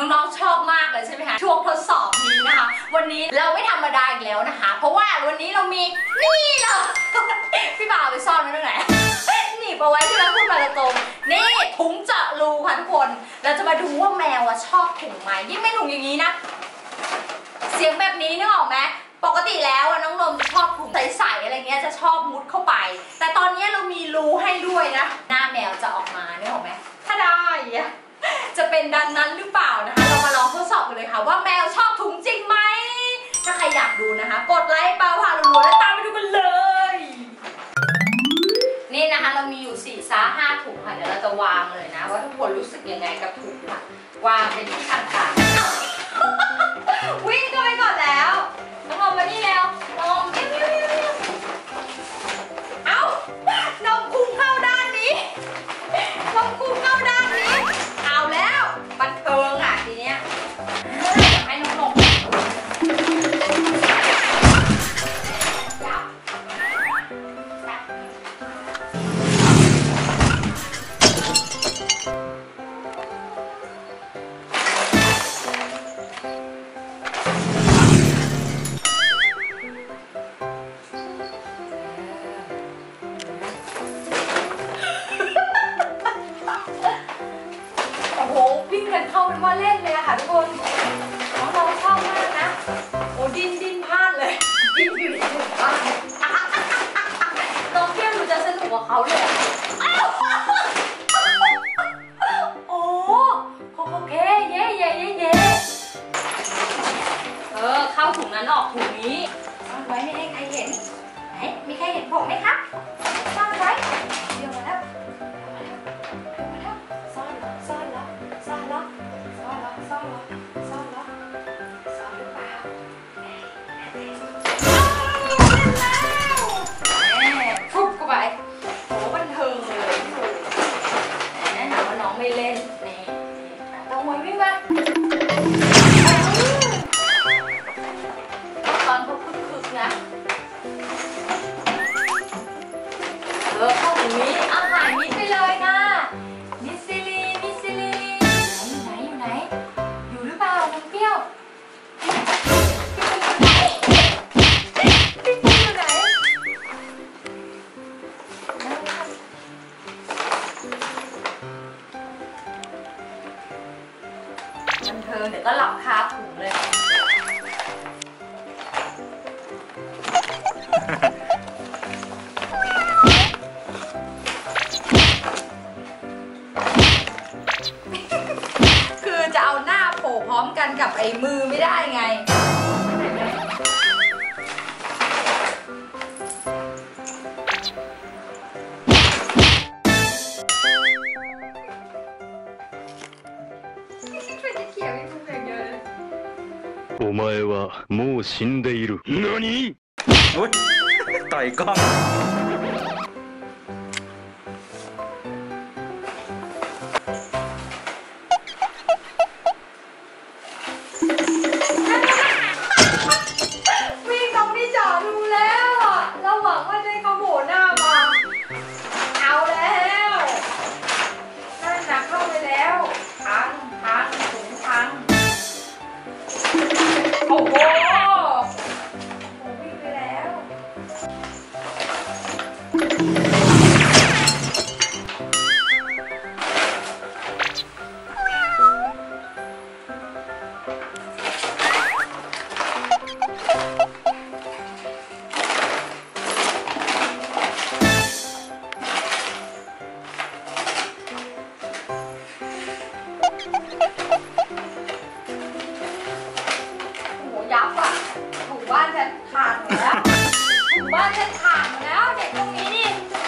น้องๆชอบมากเลยใช่ไหมคะช่วงทดสอบนี้นะคะวันนี้เราไม่ธรรมดาอีกแล้วนะคะเพราะว่าวันนี้เรามีนี่เลยพี่บ่าวไปซ่อนไว้ตรงไหนหนีบเอาไว้ที่เราพูดมาตรงนี่ถุงเจาะรูค่ะทุกคนเราจะมาดูว่าแมวชอบถุงไหมยิ่งไม่ถุงอย่างนี้นะเสียงแบบนี้นึกออกไหมปกติแล้วน้องนมชอบถุงใสๆอะไรเงี้ยจะชอบมุดเข้าไปแต่ตอนนี้เรามีรูให้ด้วยนะหน้าแมวจะออกมานึกออกไหมถ้าได้จะเป็นดังนั้นหรือเปล่านะคะเรามาลองทดสอบกันเลยค่ะว่าแมวชอบถุงจริงไหมถ้าใครอยากดูนะคะกดไลค์ป้าพารัวๆแล้วตามไปดูกันเลยนี่นะคะเรามีอยู่4-5 ถุงค่ะเดี๋ยวเราจะวางเลยนะว่าทุกคนรู้สึกยังไงกับถุงค่ะวางเป็นที่ต่างๆวิ่งก็ไปก่อนแล้วน้องอมมานี่แล้วน้องอมเอ้าน้องคุ้งเข้าด้านนี้น้องคุ้งเข้าด้านนี้เอาแล้วบันเทิงอ่ะทีเนี้ยให้น้องลงวิ่งกันเข้าเป็นว่าเล่นเลยค่ะทุกคนน้องชอบมากนะโอ้ดิ้นพลาดเลยดิ้นอยู่ในถุงบ้านน้องเที่ยวหนูจะสนุกกว่าเขาเลยโอ้โอเคเย่เข้าถุงนั้นออกถุงนี้ซ่อนไว้ไม่ให้ใครเห็นไหนมีใครเห็นผมไหมครับซ่อนไว้เดี๋ยวมาแล้วซ่อนหรือเปล่าฟุบเข้าไปโหบันเทิงเลยแน่นอนว่าน้องไม่เล่นนี่ต้องไว้วิ่งมาตอนเขาคึกๆนะเข้าถึงนี้อาหารมิดไปเลยนะมิสซิลีอยู่ไหนอยู่หรือเปล่าน้องเปรี้ยวพี่ปุ้ยอยู่ไหนบันเทิงเดี๋ยวก็หลับคาถุงเลยคือจะเอาหน้าโผล่พร้อมกันกับไอ้มือไม่ได้ไงお前はもう死んでいる。何？ อุ๊ยต่อยกล้องวิ่งตรงที่จอดดูแล้วอ่ะเราหวังว่าจะให้เขาโผล่หน้ามาเอาแล้วนั่นนะเข้าไปแล้วพังถุงพังโอ้โหวิ่งไปแล้วยับอ่ะถูบ้านฉันขาดหมดแล้วถูบ้านฉันขาดหมดแล้วเด็กตรงนี้นี่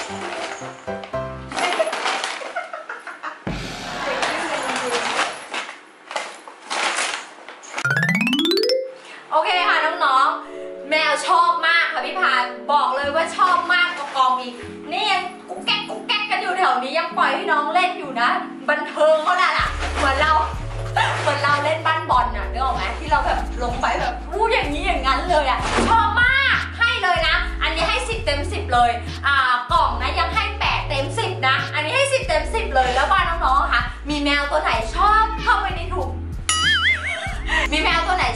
โอเคค่ะน้องๆแมวชอบมากค่ะพี่พาบอกเลยว่าชอบมากกว่ากองอีกนี่ยังกุ๊กแก๊กกันอยู่แถวนี้ยังปล่อยให้น้องเล่นอยู่นะบันเทิงเขาแหละเหมือนเราเล่นบ้านบอลน่ะนึกออกไหมที่เราแบบลงไปแบบอย่างนี้อย่างนั้นเลยอ่ะชอบมากให้เลยนะอันนี้ให้10 เต็ม 10เลยกล่องนะยังให้8 เต็ม 10นะอันนี้ให้10 เต็ม 10เลยแล้วบ้านน้องๆค่ะมีแมวตัวไหนชอบเข้าไปในถุง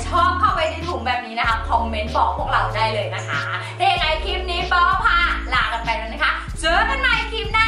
ชอบเข้าไปในถุงแบบนี้นะคะคอมเมนต์บอกพวกเราได้เลยนะคะถ้าอย่างไรคลิปนี้ป๊อพาลากันไปแล้วนะคะเจอกันใหม่คลิปหน้า